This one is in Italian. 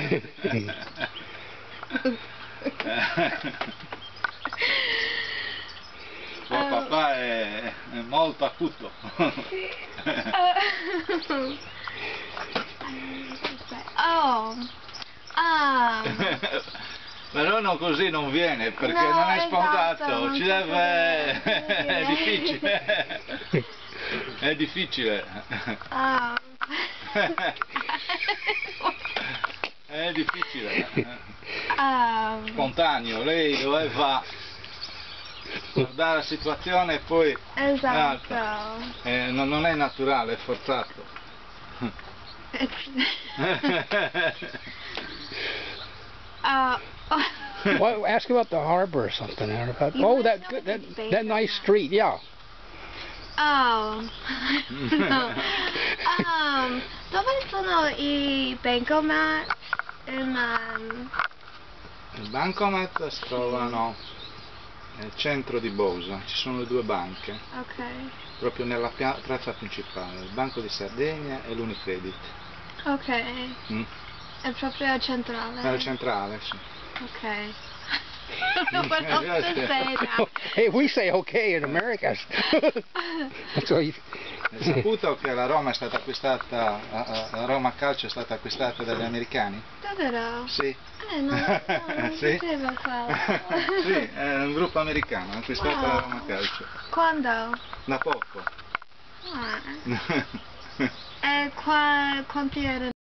Tuo papà è molto acuto. Però non così non viene, perché no, non è spontato, esatto, ci deve... è difficile. È difficile. È difficile. Spontaneo, lei doveva guardare la situazione e poi... Esatto. non è naturale, è forzato. Well, ask about the harbor or something. About, You oh, wanna that know good, the that bank nice or not? street, yeah. No. Dove sono i bancomat? Il bancomat si trovano nel centro di Bosa, ci sono le due banche, Ok. proprio nella piazza principale, il Banco di Sardegna e l'Unicredit. Ok. È proprio centrale. Nella centrale, sì. Ok. Non so to say that. Hey, we say okay in America. So you, Hai saputo che la Roma è stata acquistata, la Roma Calcio è stata acquistata dagli americani? Davvero? Sì. Non Sì? sapevo quello. Sì, è un gruppo americano, ha acquistato la Roma Calcio. Quando? Da poco. E quanti erano?